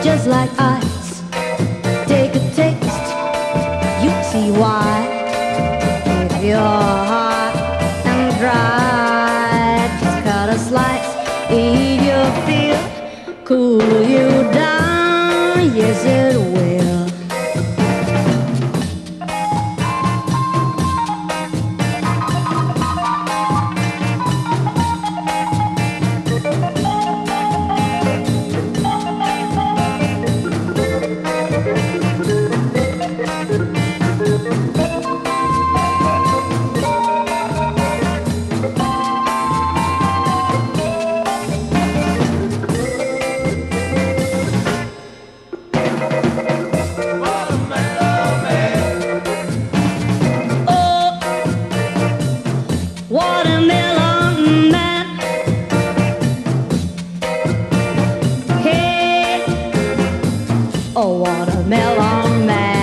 just like ice. Take a taste, you'll see why. If you're hot and dry, just cut a slice, eat your fill, cool you down, yes it will. Watermelon man, hey, oh watermelon man.